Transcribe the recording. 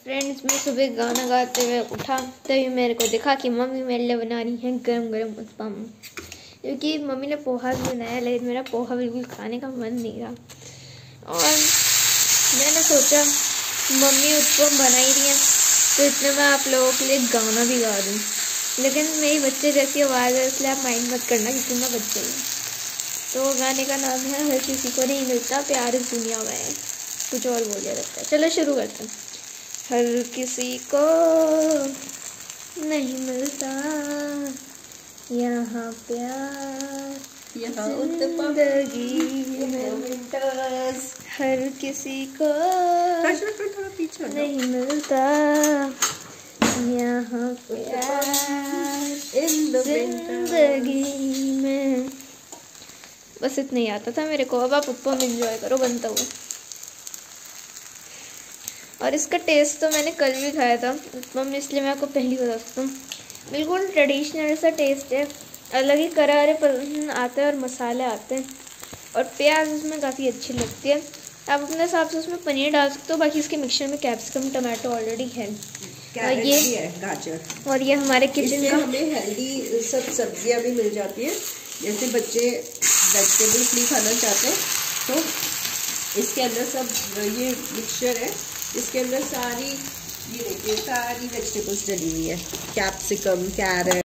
Friends, मैं सुबह गाना गाते हुए उठा तभी मेरे को दिखा कि मम्मी मेरे लिए बना रही हैं गरम गरम उत्पम। क्योंकि मम्मी ने पोहा भी बनाया, लेकिन मेरा पोहा बिल्कुल खाने का मन नहीं रहा। और मैंने सोचा मम्मी उत्पम बना ही रही हैं तो इतने मैं आप लोगों के लिए गाना भी गा दूँ। लेकिन मेरी बच्चे जैसी आवाज़ है, इसलिए आप माइंड मत करना क्योंकि मैं बच्चे हूँ। तो गाने का नाम है हर किसी को नहीं मिलता प्यार इस दुनिया में। कुछ और बोल दिया लगता है। चलो शुरू करते हैं। हर किसी को नहीं मिलता यहाँ प्यार, यहाँ जिंदगी में हर किसी को नहीं मिलता यहाँ प्यार जिंदगी में। बस इतना ही आता था मेरे को। अब आप उत्पम एंजॉय करो बनता हुआ। और इसका टेस्ट तो मैंने कल भी खाया था उत्पम, इसलिए मैं आपको पहली बता सकता हूँ। बिल्कुल ट्रेडिशनल सा टेस्ट है, अलग ही करारे आते हैं और मसाले आते हैं और प्याज उसमें काफ़ी अच्छी लगती है। आप अपने हिसाब से उसमें पनीर डाल सकते हो, बाकी इसके मिक्सचर में कैप्सिकम टमाटो ऑलरेडी है और ये है गाजर। और ये हमारे किचन का हमें हेल्दी सब सब्जियां भी मिल जाती है। जैसे बच्चे वेजिटेबल्स नहीं खाना चाहते तो इसके अंदर सब ये मिक्सचर है, इसके अंदर सारी ये देखिए सारी वेजिटेबल्स डली हुई है। Capsicum, carat,